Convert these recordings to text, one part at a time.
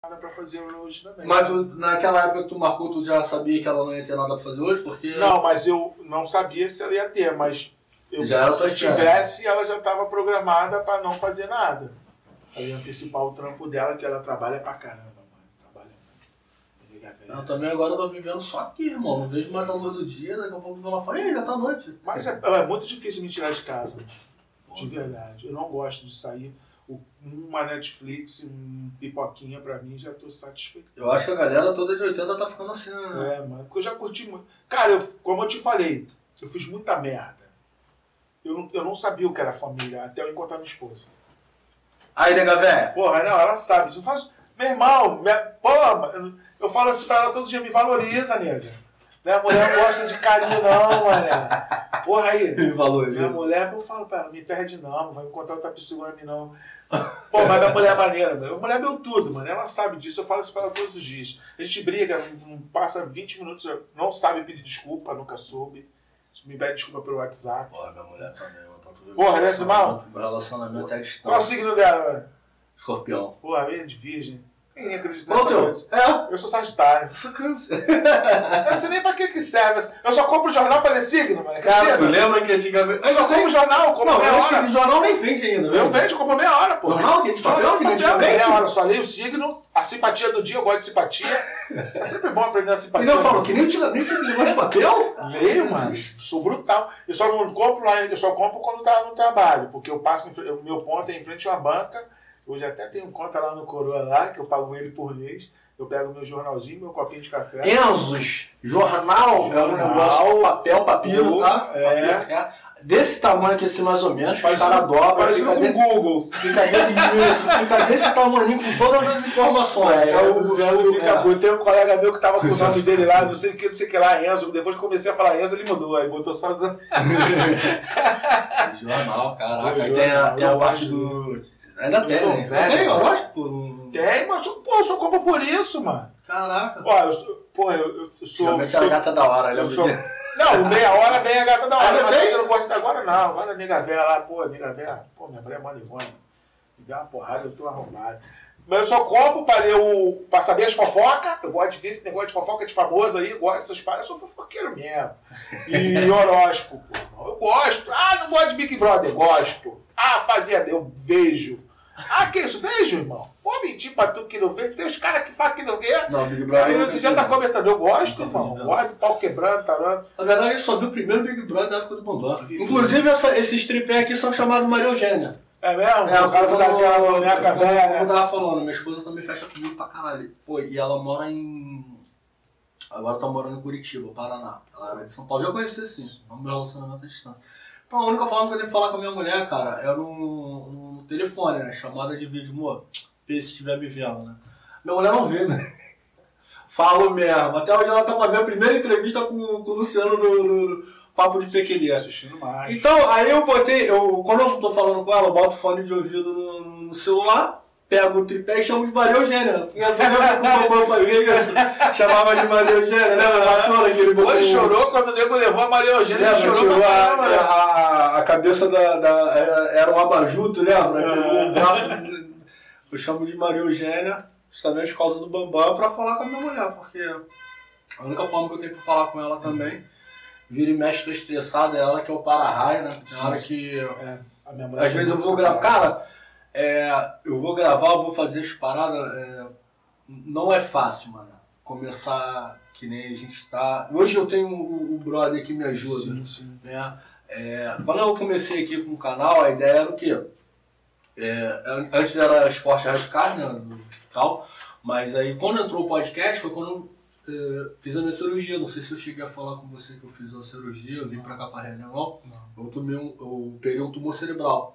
nada pra fazer hoje também. Mas naquela época que tu marcou, tu já sabia que ela não ia ter nada pra fazer hoje? Porque... Não, mas eu não sabia se ela ia ter, mas se tivesse, ela já estava programada pra não fazer nada. Ela ia antecipar o trampo dela, que ela trabalha pra caramba, mano. Trabalha muito. Eu também agora tô vivendo só aqui, irmão. Não vejo mais a luz do dia, daqui a pouco eu vou lá fora, já tá noite. Mas é muito difícil me tirar de casa, mano. De verdade. Eu não gosto de sair. Uma Netflix, um pipoquinha pra mim, já tô satisfeito. Eu acho que a galera toda de 80 tá ficando assim, né? É, mano. Porque eu já curti muito. Cara, como eu te falei, eu fiz muita merda. Eu não sabia o que era família até eu encontrar minha esposa. Aí, nega véia. Porra, não, ela sabe. Eu faço... Meu irmão, porra, eu falo assim pra ela todo dia, me valoriza, nega. Minha mulher não gosta de carinho, não, mané. Porra aí. Me valoriza. Minha mulher, eu falo pra ela, me perde não vai encontrar outra pessoa igual a mim, não. Pô, mas minha mulher é maneira, minha mulher é meu tudo, mano. Ela sabe disso, eu falo isso pra ela todos os dias. A gente briga, não passa 20 minutos, não sabe pedir desculpa, nunca soube. Me pede desculpa pelo WhatsApp. Porra, minha mulher também, mano. Porra, nesse mal? Meu relacionamento é distante. Qual é o signo dela, mano? Escorpião. Porra, meio de virgem. Quem acredita nessa coisa? Eu sou Sagitário. Eu sou Câncer. Eu não sei nem pra que serve. Eu só compro jornal pra ler signo, mano. Cara, tu lembra que antigamente... Eu só compro jornal, compro meia hora. O jornal nem vende ainda, viu? Eu vendo, compro meia hora, pô. Jornal? Aquele de papel que antigamente? Meia hora, só leio o signo, a simpatia do dia, eu gosto de simpatia. É sempre bom aprender a simpatia. E não falou que nem tinha negócio de papel? Leio, mano. Sou brutal. Eu só não compro lá, eu só compro quando tá no trabalho, porque eu passo, o meu ponto é em frente a uma banca. Hoje até tenho conta lá no Coroa lá, que eu pago ele por mês. Eu pego meu jornalzinho, meu copinho de café. Enzos, jornal, é um negócio de papel, papiro, tá? É. Desse tamanho aqui, assim, mais ou menos, os caras dobram. Parecido com o Google. Fica desse tamanho com todas as informações. O Enzo fica bom. Tem um colega meu que tava com o nome dele lá, não sei o que lá, Enzo. Depois que comecei a falar Enzo, ele mudou. Aí botou só... Jornal, caraca. Tem a parte do... Ainda tem, né? Tem horóscopo? Tem, mas eu só compro por isso, mano. Caraca. Ó, eu sou... Realmente é a gata da hora, lembra disso? Não, meia hora vem a gata da hora, mas eu não gosto agora não. Agora a nega velha lá, nega velha, minha mulher é maligona. Me dá uma porrada, eu tô arrumado. Mas eu só compro pra saber as fofocas. Eu gosto de ver esse negócio de fofoca de famoso aí, eu gosto dessas paradas. Eu sou fofoqueiro mesmo. E horóscopo, eu gosto. Não gosto de Big Brother, gosto. Fazenda, eu vejo. Que isso? Vejo, irmão. Pô, mentir pra tu que não vê. Tem os caras que falam que não vê. Não, Big Brother. Aí você já tá comentando. Eu gosto, irmão. Gosto de pau quebrando, tarando. Na verdade, eu só vi o primeiro Big Brother da época do Bambam. Inclusive, esses tripé aqui são chamados Maria Eugênia. É mesmo? O caso daquela boneca velha. Como eu tava falando, minha esposa também fecha comigo pra caralho. Pô, e ela mora em... Agora tá morando em Curitiba, Paraná. Ela era de São Paulo. Já conheci assim. Vamos ver o relacionamento distante. Então, a única forma que eu devo falar com a minha mulher, cara, é no telefone, né? Chamada de vídeo, amor. Vê se estiver me vendo, né? Minha mulher não vê, né? Falo mesmo. Até hoje ela tá pra ver a primeira entrevista com o Luciano do Papo de Pequenê. Assistindo mais. Então, aí eu botei... quando eu tô falando com ela, eu boto fone de ouvido no celular, pego o tripé e chamo de Maria Eugênia. E eu lembro que o Bambam fazia isso. Chamava de Maria Eugênia, lembra? Vassoura que ele botou. Ele chorou quando o nego levou a Maria Eugênia. Ele chorou a cabeça era um abajur, tu lembra? O braço... Eu chamo de Maria Eugênia, justamente por causa do Bambam, pra falar com a minha mulher, porque a única forma que eu tenho pra falar com ela também, vira e mexe, tô estressado, é ela que é o para-raio, né? Tem hora que... a minha mulher às vezes eu vou gravar... Cara, eu vou gravar, eu vou fazer as paradas, não é fácil, mano. Começar que nem a gente tá... Hoje eu tenho o brother que me ajuda, né? Quando eu comecei aqui com o canal, a ideia era o quê? Antes era esporte radical, né, tal, mas aí quando entrou o podcast foi quando eu fiz a minha cirurgia. Não sei se eu cheguei a falar com você que eu fiz a cirurgia, eu vim pra cá pra Reunião, eu peguei um tumor cerebral.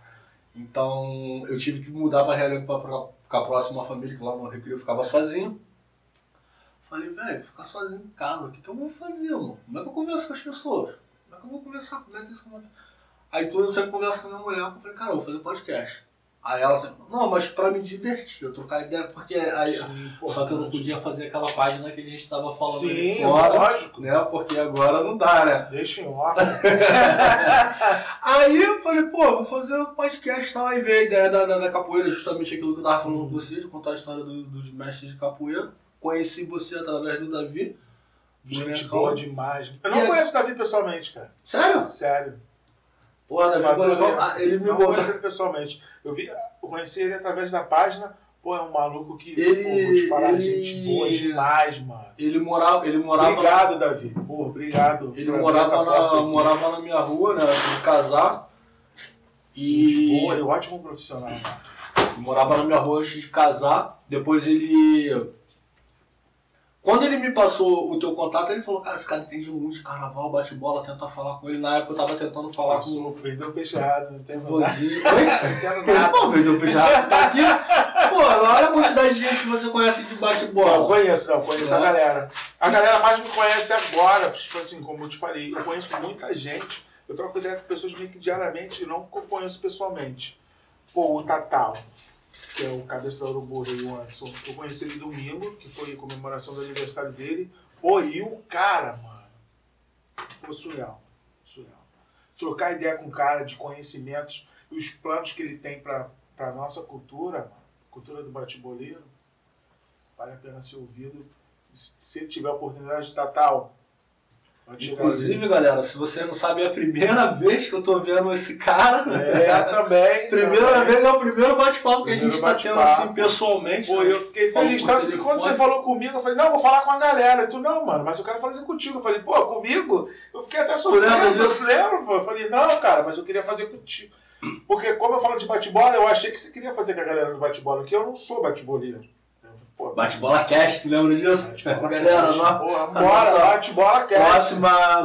Então eu tive que mudar pra Reunião pra ficar próximo à família, que lá no Recreio eu ficava sozinho. Falei, velho, ficar sozinho em casa, o que eu vou fazer, mano? Como é que eu converso com as pessoas? Como é que eu vou conversar? Como é que isso... Aí eu sempre converso com a minha mulher, eu falei, cara, eu vou fazer podcast. Aí ela assim, não, mas pra me divertir, eu trocar ideia, porque aí. Sim, só que eu não podia fazer aquela página que a gente tava falando. Sim, fora, lógico. Né? Porque agora não dá, né? Deixa em off. Aí eu falei, pô, vou fazer um podcast, tal, aí veio a ideia da capoeira, justamente aquilo que eu tava falando com vocês, contar a história dos mestres de capoeira. Conheci você através do Davi. Gente boa demais. Eu não conheço o Davi pessoalmente, cara. Sério? Sério. Pô, Davi, ele me botou. Não conheço ele pessoalmente. Eu conheci ele através da página. Pô, é um maluco que, vou te falar, gente boa demais, mano. Ele morava... Obrigado, Davi. Pô, obrigado. Ele morava na minha rua, né, de casar. E... Boa, é um ótimo profissional, mano. Ele morava na minha rua antes de casar. Depois ele... Quando ele me passou o teu contato, ele falou, cara, esse cara entende muito de carnaval, bate bola, tenta falar com ele. Na época eu tava tentando falar com o... Vendeu o peixe errado, não tem nada. Oi? Não entendo nada. Pô, vendeu o peixe errado, tá aqui. Pô, olha a quantidade de gente que você conhece de bate-bola. Não, conheço a galera. A galera mais me conhece agora, tipo assim, como eu te falei. Eu conheço muita gente, eu troco ideia com pessoas meio que diariamente, não que eu conheço pessoalmente. Pô, o Tatal, que é o cabeça da Urubu, o Anderson. Eu conheci ele domingo, que foi a comemoração do aniversário dele. Pô, e o cara, mano, foi surreal. Trocar ideia com o cara de conhecimentos e os planos que ele tem pra nossa cultura, mano, cultura do bate-boleiro, vale a pena ser ouvido. Se ele tiver a oportunidade de Tatal. Inclusive, galera, se você não sabe, é a primeira vez que eu tô vendo esse cara. Também. Primeira vez, é o primeiro bate-papo que a gente tá tendo assim pessoalmente. Pô, eu fiquei feliz. Tanto que quando você falou comigo, eu falei, não, eu vou falar com a galera. E tu, não, mano, mas eu quero fazer contigo. Eu falei, pô, comigo? Eu fiquei até surpreso. Eu lembro, pô. Eu falei, não, cara, mas eu queria fazer contigo. Porque como eu falo de bate-bola, eu achei que você queria fazer com a galera do bate-bola, que eu não sou bate-boleiro. Bate-bola cast, tu lembra disso? Galera, bora, bate-bola cast.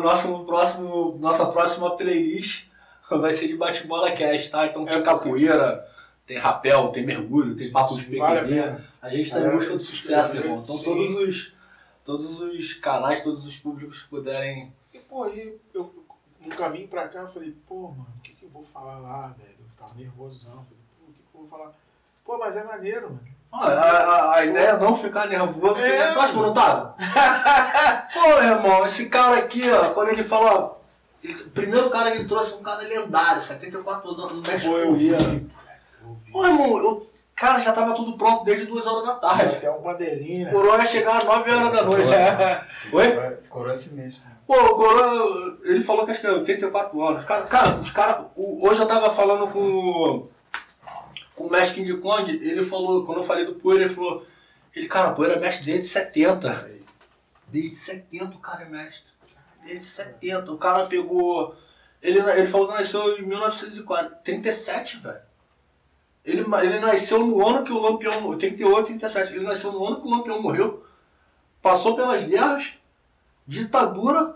Nossa próxima playlist vai ser de bate-bola cast, tá? Então tem capoeira, tem rapel, tem mergulho, tem papo de pequenininha. A gente tá em busca do sucesso, irmão. Então todos os canais, todos os públicos que puderem... E, pô, aí eu no caminho pra cá, eu falei, pô, mano, o que eu vou falar lá, velho? Eu tava nervosão, falei, pô, o que eu vou falar? Pô, mas é maneiro, mano. A ideia é não ficar nervoso. Tu acha que eu não tava? Pô, irmão, esse cara aqui, ó, quando ele fala... O primeiro cara que ele trouxe um cara lendário, 74 anos, no México. Pô, eu vi. Pô, irmão, cara, já tava tudo pronto desde 2 horas da tarde. Até um bandeirinha. O Coroa ia chegar às 9 horas da noite. Oi? Esse Coroa é sinistro. Pô, o Coroa, ele falou que acho que é 84 anos. Cara, os caras... Hoje eu tava falando com o mestre King Kong, ele falou, quando eu falei do Poeira, ele falou, cara, o Poeira é mestre desde 70. Desde 70 o cara é mestre. Desde 70. O cara pegou... Ele falou que nasceu em 1937, velho. Ele nasceu no ano que o Lampião... 38, 37. Ele nasceu no ano que o Lampião morreu. Passou pelas guerras, ditadura.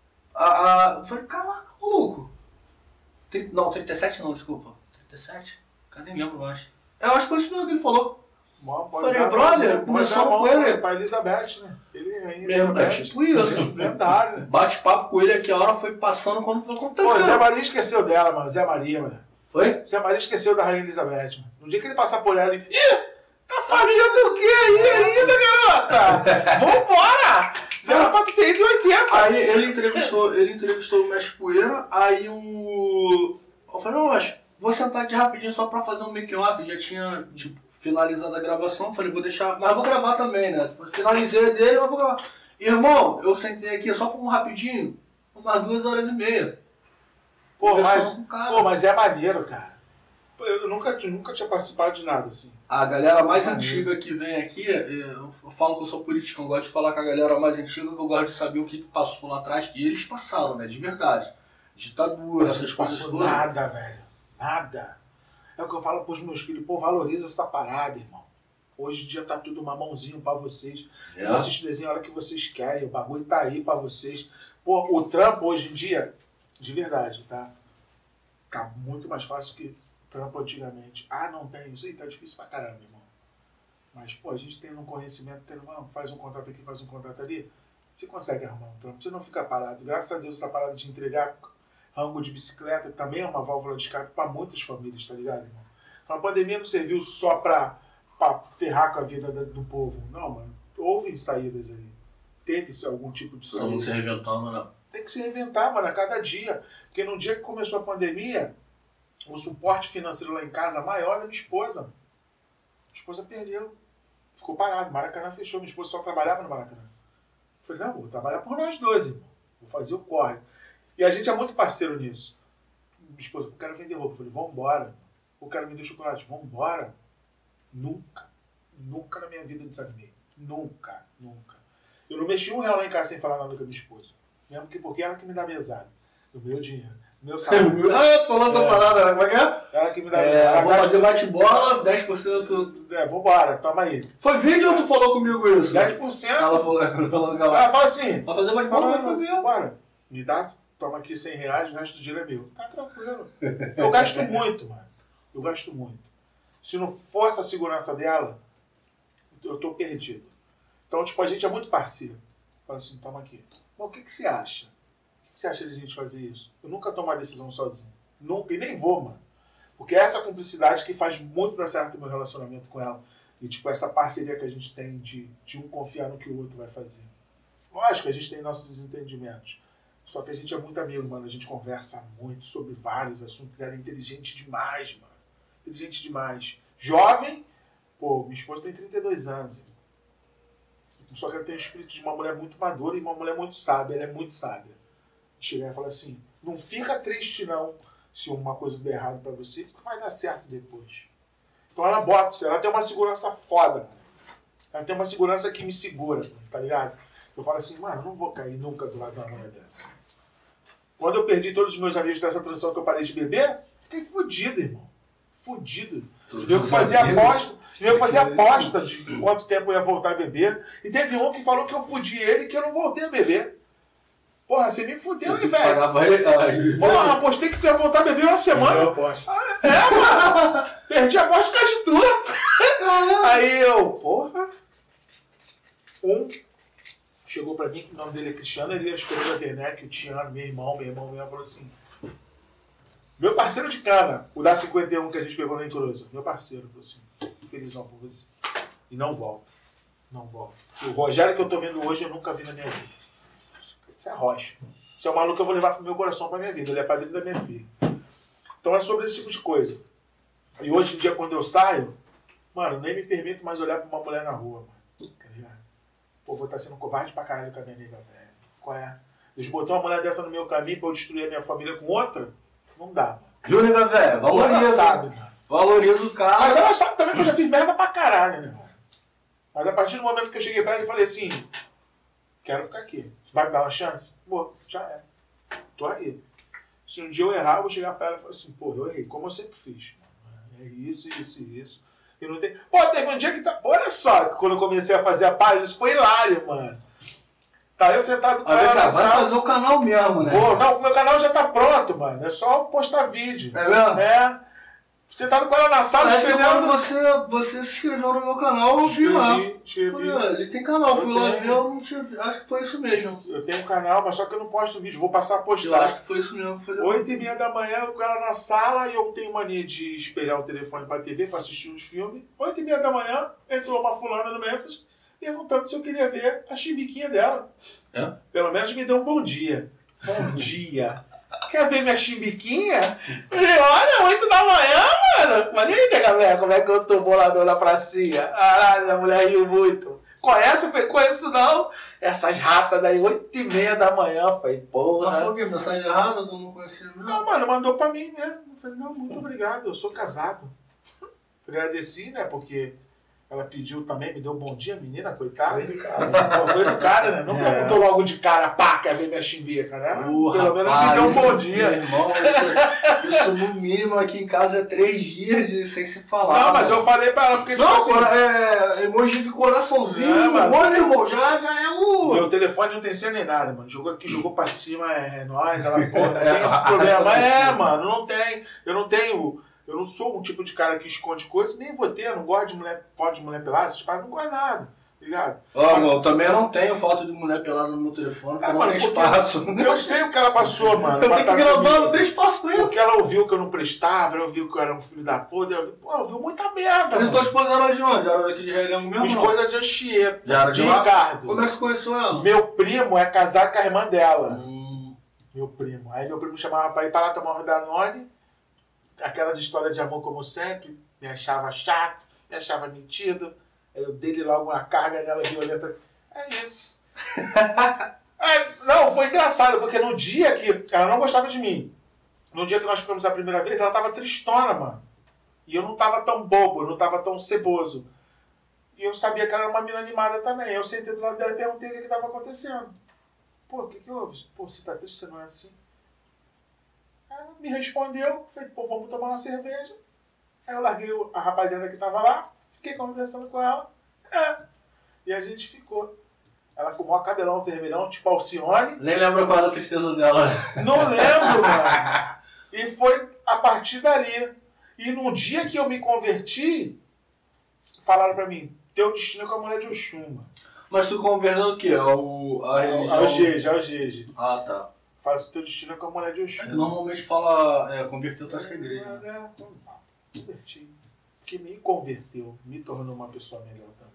Eu falei, caraca, maluco. Não, 37 não, desculpa. 37? Cara, nem lembro mais. Eu acho que foi isso mesmo que ele falou. Falei, brother, começou com ele. Pra Elizabeth, né? Ele é tipo isso. Lendário, né? Bate-papo com ele aqui, a hora foi passando quando foi contando. Pô, Zé Maria esqueceu dela, mano. Zé Maria, mano. Oi? Zé Maria esqueceu da Rainha Elizabeth, mano. No dia que ele passar por ela, ele... Ih! Tá fazendo o que aí ainda, garota? Vambora! Já era pra tu ter ido em 80. Aí ele entrevistou o mestre Poeira, aí eu falei, não, mas vou sentar aqui rapidinho só pra fazer um make-off. Já tinha, tipo, finalizado a gravação. Falei, vou deixar, mas vou gravar também, né? Finalizei dele, mas vou gravar. Irmão, eu sentei aqui só por um rapidinho, umas 2h30. Pô, mas é maneiro, cara. Eu nunca tinha participado de nada assim. A galera mais antiga que vem aqui, eu falo que eu sou político, eu gosto de falar com a galera mais antiga, que eu gosto de saber o que passou lá atrás. E eles passaram, né? De verdade. Ditadura, essas coisas todas. Nada, velho. Nada. É o que eu falo pros meus filhos. Pô, valoriza essa parada, irmão. Hoje em dia tá tudo mamãozinho pra vocês. Vocês assistem desenho a hora que vocês querem. O bagulho tá aí pra vocês. Pô, o trampo hoje em dia, de verdade, tá? Tá muito mais fácil que trampo antigamente. Não tem. Isso aí tá difícil pra caramba, irmão. Mas, pô, a gente tendo um conhecimento, faz um contato aqui, faz um contato ali, você consegue arrumar um trampo. Você não fica parado. Graças a Deus, essa parada de entregar rango de bicicleta também é uma válvula de escape pra muitas famílias, tá ligado, irmão? A pandemia não serviu só pra ferrar com a vida do povo. Não, mano. Houve saídas aí. Teve algum tipo de saída. Estamos se reinventando, não. Tem que se reinventar, mano, a cada dia. Porque no dia que começou a pandemia, o suporte financeiro lá em casa maior da minha esposa. Minha esposa perdeu. Ficou parado. Maracanã fechou. Minha esposa só trabalhava no Maracanã. Eu falei, não, vou trabalhar por nós dois, irmão. Vou fazer o corre. E a gente é muito parceiro nisso. Minha esposa, eu quero vender roupa. Eu falei, vambora. Eu quero vender chocolate. Vambora. Nunca na minha vida eu desanimei. Nunca. Eu não mexi R$1 lá em casa sem falar nada com a minha esposa. Mesmo porque ela que me dá mesada. Do meu dinheiro. Do meu salário. Tu falou essa parada, né? Como é que é? Ela que me dá mesada. Vou fazer bate-bola, 10%. Vambora, toma aí. Foi vídeo ou tu falou comigo isso? 10%. Ela falou, ela fala assim. Vai fazer bate-bola, vai fazer. Bora. Me dá, toma aqui R$100, o resto do dinheiro é meu. Tá tranquilo. Eu gasto muito, mano. Eu gasto muito. Se não for essa segurança dela, eu tô perdido. Então, tipo, a gente é muito parceiro. Fala assim, toma aqui. Mas o que você acha? O que você acha de a gente fazer isso? Eu nunca tomo uma decisão sozinho. Nunca, e nem vou, mano. Porque é essa cumplicidade que faz muito dar certo o meu relacionamento com ela. E, tipo, essa parceria que a gente tem de um confiar no que o outro vai fazer. Lógico, a gente tem nossos desentendimentos. Só que a gente é muito amigo, mano. A gente conversa muito sobre vários assuntos. Ela é inteligente demais, mano. Inteligente demais. Jovem, pô, minha esposa tem 32 anos. Só que ela tem o espírito de uma mulher muito madura e uma mulher muito sábia. Ela é muito sábia. Chega e fala assim, não fica triste não se uma coisa der errado pra você, porque vai dar certo depois. Então ela bota isso. Ela tem uma segurança foda, mano. Ela tem uma segurança que me segura, tá ligado? Eu falo assim, mano, eu não vou cair nunca do lado de uma mulher dessa. Quando eu perdi todos os meus amigos dessa transição que eu parei de beber, fiquei fudido, irmão. Fudido. Eu fazia aposta de quanto tempo eu ia voltar a beber. E teve um que falou que eu fudi ele e que eu não voltei a beber. Porra, você me fudeu, hein, velho? Porra, apostei que tu ia voltar a beber uma semana. Eu aposto. Mano. Perdi a aposta por causa de tu. Aí eu, porra. Chegou pra mim, que o nome dele é Cristiano Elias Pereira Werneck, o Tiano, meu irmão falou assim, meu parceiro de cana, o da 51 que a gente pegou na Incoroso, meu parceiro, falou assim, felizão por você. E não volta. Não volta. O Rogério que eu tô vendo hoje, eu nunca vi na minha vida. Isso é rocha. Isso é um maluco que eu vou levar pro meu coração, pra minha vida. Ele é padrinho da minha filha. Então é sobre esse tipo de coisa. E hoje em dia, quando eu saio, mano, nem me permito mais olhar pra uma mulher na rua, mano. Tá ligado? Pô, vou estar sendo covarde pra caralho com a minha nega, velho. Qual é? Deus botou uma mulher dessa no meu caminho pra eu destruir a minha família com outra? Não dá, mano. Viu, nega, velho? Valoriza. Ela sabe, mano. Valoriza o cara. Mas ela sabe também que eu já fiz merda pra caralho, né, mano? Mas a partir do momento que eu cheguei pra ela e falei assim, quero ficar aqui. Você vai me dar uma chance? Pô, já é. Tô aí. Se um dia eu errar, eu vou chegar pra ela e falar assim, pô, eu errei, como eu sempre fiz. É isso. E não tem... Pô, teve um dia que tá... Olha só, quando eu comecei a fazer a página, isso foi hilário, mano. Tá eu sentado com ela na sala. Vai fazer o canal mesmo, né? Não, o meu canal já tá pronto, mano. É só postar vídeo. É mesmo? É. Sentado com ela na sala, quando você se inscreveu no meu canal, eu vi lá. Ele tem canal, fui lá ver, eu não tinha... Acho que foi isso mesmo. Eu tenho um canal, mas só que eu não posto vídeo, vou passar a postar. Eu acho que foi isso mesmo. 8h30 da manhã, eu com ela na sala e eu tenho mania de espelhar o telefone pra TV, pra assistir uns filmes. 8h30 da manhã, entrou uma fulana no Message, perguntando se eu queria ver a chimbiquinha dela. É? Pelo menos me deu um bom dia. Bom dia. Quer ver minha chimbiquinha? Olha, 8 da manhã, mano. Mas e aí, nega velha, como é que eu tô bolador na pracinha? Caralho, a mulher riu muito. Conhece? Eu falei, conheço não. Essas ratas daí, 8h30 da manhã. Eu falei, porra. Mas foi o quê? Mensagem errada? Tu não conhecia mesmo? Não, mano, mandou pra mim mesmo. Eu falei, não, muito obrigado, eu sou casado. Agradeci, né, porque... Ela pediu também, me deu um bom dia, menina, coitada. Foi educada, né? Não perguntou logo de cara, pá, quer ver minha chimbica, né? Pelo menos me deu um bom dia. Meu irmão, isso no mínimo aqui em casa é 3 dias sem se falar. Não, mas eu falei pra ela, porque tipo assim... emoji de coraçãozinho, mano, irmão, já é o... Meu telefone não tem senha nem nada, mano. Jogou aqui, jogou pra cima, é nóis. Ela, pô, não tem esse problema. Mano, não tem. Eu não sou um tipo de cara que esconde coisa, nem vou ter, eu não gosto de mulher, foto de mulher pelada, essas paradas, não gosto de nada. Ligado? Eu também não tenho foto de mulher pelada no meu telefone, porque não tem espaço. Eu sei o que ela passou, mano. Eu tenho que gravar, não tem espaço pra isso. Porque ela ouviu que eu não prestava, ela ouviu que eu era um filho da puta, ela ouviu muita merda. E tua esposa era de onde? Era daqui de Realengo mesmo? Minha esposa é de Anchieta. Já era de Ricardo. Como é que tu conheceu ela? Meu primo é casado com a irmã dela. Meu primo. Aí meu primo chamava pra ir pra lá tomar um Danone. Aquelas histórias de amor como sempre. Me achava chato, me achava metido. Aí eu dei logo uma carga nela violenta. É isso. Não, foi engraçado, porque no dia que ela não gostava de mim, no dia que nós fomos a primeira vez, ela tava tristona, mano. E eu não tava tão bobo, eu não tava tão ceboso. E eu sabia que ela era uma mina animada também. Eu sentei do lado dela e perguntei o que estava acontecendo. Pô, o que houve? Pô, você tá triste, você não é assim? Ela me respondeu, falei, pô, vamos tomar uma cerveja. Aí eu larguei a rapaziada que tava lá, fiquei conversando com ela. E a gente ficou. Ela com o maior cabelão vermelhão, tipo Alcione. Nem lembro qual era a tristeza dela. Não lembro, mano. E foi a partir dali. E num dia que eu me converti, falaram pra mim, teu destino é com a mulher de Oxum, mano. Mas tu converteu o quê? A religião? Ao Jeje. Ah, tá. Fala se teu destino é com a mulher de Oxum. É que normalmente fala, converteu tua igreja. Converti. Porque me converteu, me tornou uma pessoa melhor também.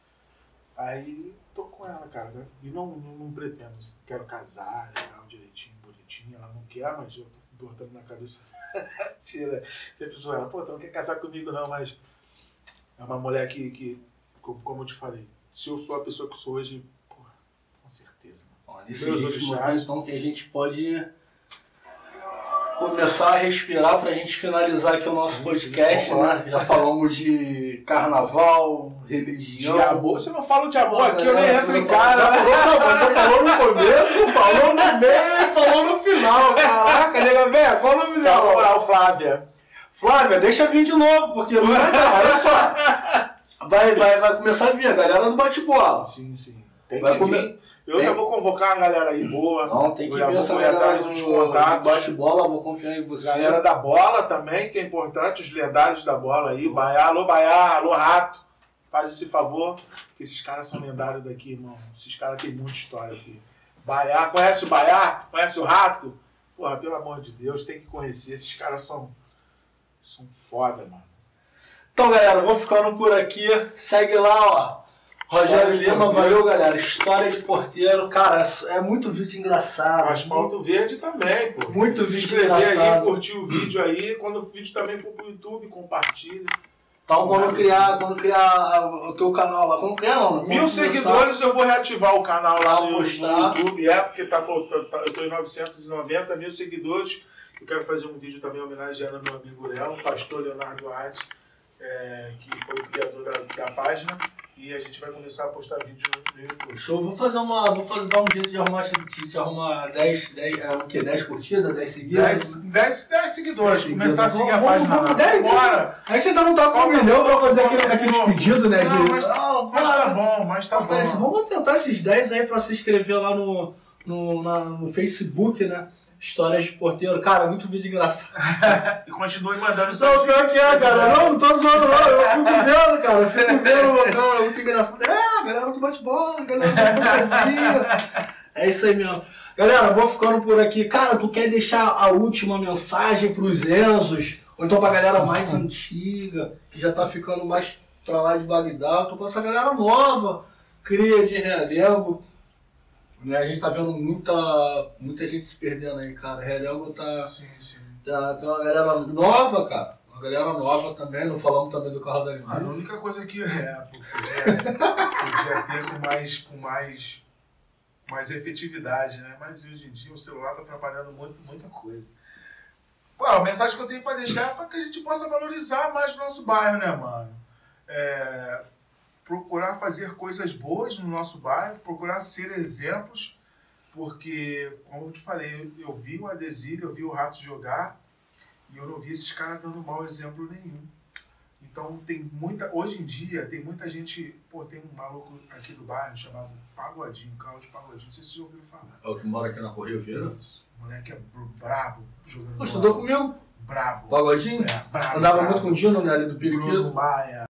Aí, tô com ela, cara. E não pretendo. Quero casar, legal, direitinho, bonitinho. Ela não quer, mas eu tô botando na cabeça. Tira. Tem pessoa, ela, pô, tu não quer casar comigo não, mas é uma mulher que como eu te falei, se eu sou a pessoa que sou hoje, pô, com certeza. Nesse ritmo, então, que a gente pode começar a respirar pra gente finalizar aqui o nosso podcast, né? Já falamos de carnaval, religião. De amor. Você não fala de amor aqui, eu nem entro em cara. Você falou no começo, falou no meio, falou no final. Caraca, nega velha, qual o nome dela? Vamos lá, Flávia. Flávia, deixa vir de novo, porque não é legal, olha só. Vai começar a vir a galera do bate-bola. Sim. Tem que vir. Eu já vou convocar a galera aí boa. Não, tem que ver essa galera do bate-bola, vou confiar em você. Galera da bola também, que é importante, os lendários da bola aí. Baiá, alô Rato. Faz esse favor, que esses caras são lendários daqui, irmão. Esses caras têm muita história aqui. Baiá, conhece o Baiá? Conhece o Rato? Porra, pelo amor de Deus, tem que conhecer. Esses caras são foda, mano. Então, galera, vou ficando por aqui. Segue lá, ó. Rogério Lima, valeu, galera. História de porteiro. Cara, é muito vídeo engraçado. Asfalto Verde também, pô. Muito vídeo engraçado. Se inscrever aí, curtir o vídeo aí. Quando o vídeo também for pro YouTube, compartilha. Então, quando criar o teu canal lá, quando criar não. 1000 seguidores eu vou reativar o canal lá no mostrar. YouTube, porque eu tô em 990, 1000 seguidores. Eu quero fazer um vídeo também homenageando meu amigo Léo, o pastor Leonardo Arte, que foi o criador da página. E a gente vai começar a postar vídeo no YouTube. Show, vou dar um jeito de arrumar 10 curtidas, 10 seguidas? 10 seguidores, começar a seguir a página. Bora! A gente ainda não tá com 1 milhão pra fazer aqueles pedidos, né? Mas tá bom. Vamos tentar esses 10 aí pra se inscrever lá no Facebook, né? Histórias de porteiro. Cara, muito vídeo engraçado. E continue mandando isso. Não, pior que é, cara. Não tô zoando, não. Eu fico vendo, cara. Eu fico vendo, cara. Muito engraçado. Galera do bate-bola, galera do fantasia. É isso aí mesmo. Galera, vou ficando por aqui. Cara, tu quer deixar a última mensagem pros Enzos? Ou então pra galera mais antiga, que já tá ficando mais pra lá de Bagdá. Eu tô pra essa galera nova, cria de Realengo. Né, a gente tá vendo muita gente se perdendo aí, cara. Realengo tá... Sim. Tem uma galera nova, cara. Uma galera nova também. Não falamos também do carro da Animais. A única coisa que podia ter com mais efetividade, né? Mas hoje em dia o celular tá atrapalhando muita coisa. Pô, a mensagem que eu tenho pra deixar é pra que a gente possa valorizar mais o nosso bairro, né, mano? Procurar fazer coisas boas no nosso bairro, procurar ser exemplos, porque, como eu te falei, eu vi o Adesílio, eu vi o Rato jogar, e eu não vi esses caras dando mau exemplo nenhum. Então, hoje em dia, tem muita gente, tem um maluco aqui do bairro chamado Pagodinho, Cláudio Pagodinho, não sei se vocês já ouviram falar. É o que mora aqui na Correio Vieira? O moleque é brabo, jogando. Estudou comigo? Brabo. Pagodinho? Brabo. Andava muito com o Dino, né, ali do Periquito. Bruno Maia.